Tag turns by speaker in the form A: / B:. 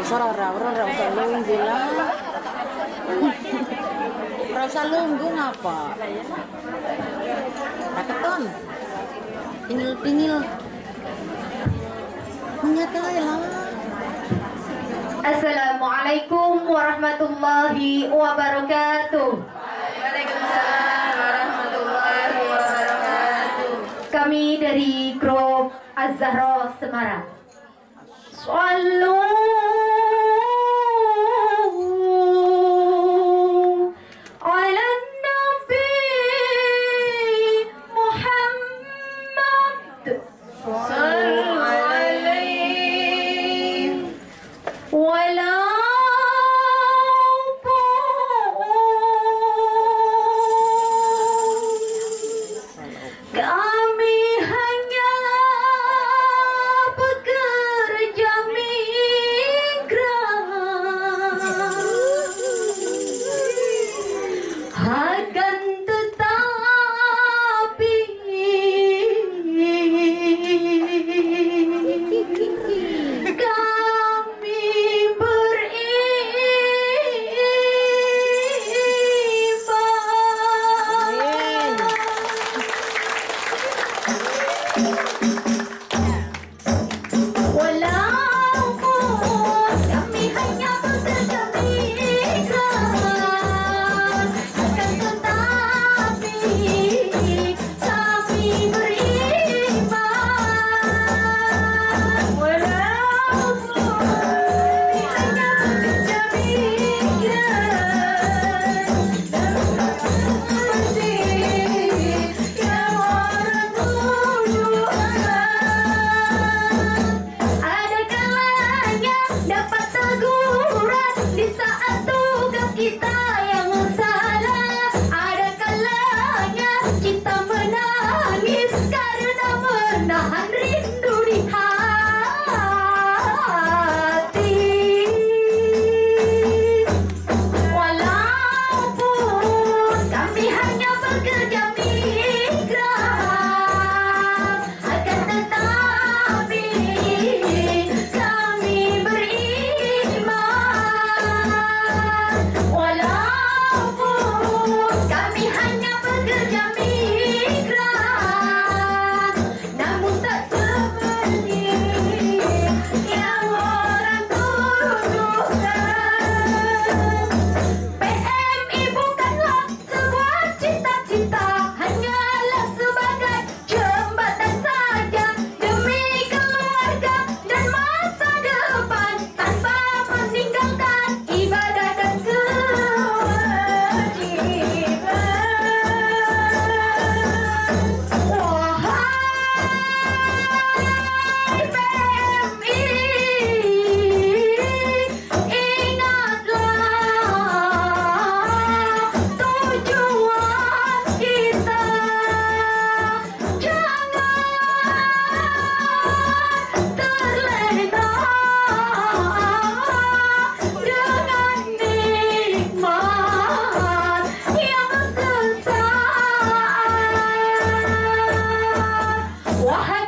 A: Rasa lunggu lah. Rasa lunggu ngapa? Raketon. Tingil. Menyatai lah.
B: Assalamualaikum warahmatullahi wabarakatuh.
C: Waalaikumsalam warahmatullahi wabarakatuh.
B: Kami dari grup Az-Zahra Semarang. Sallu ala Nabi Muhammad.
C: Sallu alaihi
B: Wala kami hanya bekerja migran, akan tetapi kami walaupun kami hanya bekerja migran, akan tetapi kami beriman. Walaupun kami hanya bekerja migran, yang orang ada kalanya dapat teguran di saat tugas kita yang salah. Ada kalanya kita menangis karena menahan rindu di hati. Walaupun kami hanya bekerja migran, akan tetapi kami beriman. Walaupun kami hanya bekerja migran, namun tak seperti yang orang tuduhkan. PMI bukanlah sebuah cita-cita, hanyalah sebagai jembatan saja demi keluarga dan masa depan, tanpa meninggalkan ibadah dan kewajiban. Wahai PMI, ingatlah tujuan kita. Jangan terlena dengan nikmat yang sesaat. Wahai